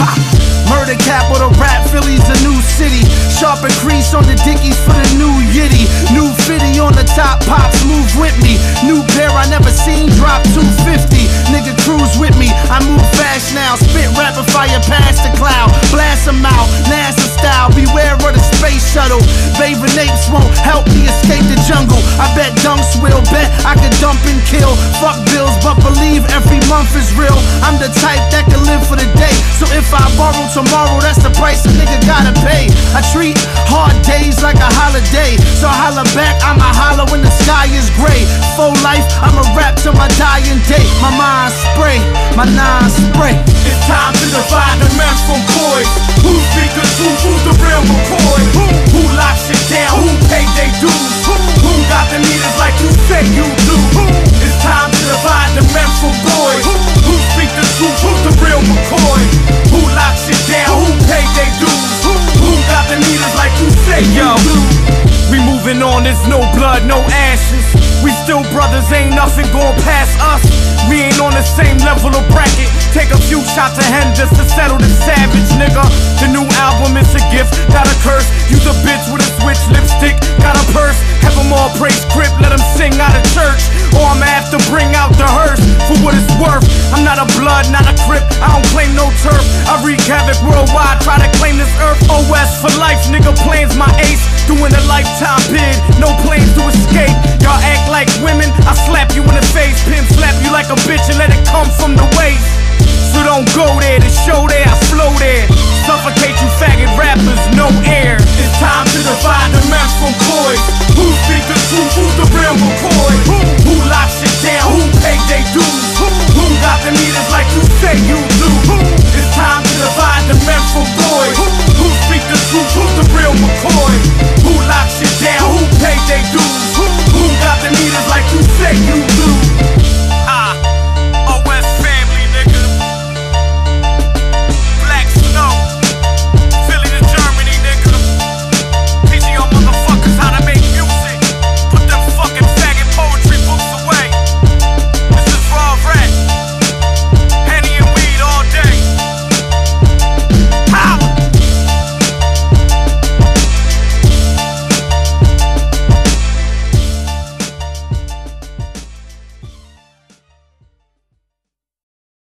Ha! Murder capital, rap, Philly's a new city. Sharpen crease on the dickies for the new Yitty. New fitty on the top, pops move with me. New pair I never seen, drop 250. Nigga cruise with me, I move fast now. Spit rapid fire past the cloud. Blast them out, NASA style. Beware of the space shuttle. Raving apes won't help me escape the jungle. I bet dunks will, bet I could dump and kill. Fuck bills, but believe every month is real. I'm the type that can live for the day. So if I borrow tomorrow, that's the price a nigga gotta pay. I treat hard days like a holiday. So holla back, I'ma holler when the sky is gray. Full life, I'ma rap till my dying day. My mind spray, my nine spray. It's time to divide the men from boys. Who speak the truth, who's the real McCoy? Who locks it down, who paid they dues? Who got the meters like you say you do? It's time to divide the men from boys. Who speak the truth, who's the real McCoy? Who locks it down, who paid they dues? Who got the meters like you say you do? We moving on, there's no blood, no ashes. We still brothers, ain't nothing going past us. We ain't on the same level of bracket. Take a few shots of hen just to settle the savage, nigga. The new album is a gift, not a curse. Use a bitch with a switch lipstick, got a purse. Have them all praise crip, let them sing out of church. Or I'ma have to bring out the hearse for what it's worth. I'm not a blood, not a crip, I don't claim no turf. I wreak havoc worldwide, try to claim this earth. OS for life, nigga, plans my ace. Doing a lifetime bid, no plans to escape. Y'all act like women, I slap you in the face. Pimp slap you like a bitch and let it come from the waist. So don't go there, the show there, I flow there. Suffocate you faggot rappers, no air. It's time to divide the men from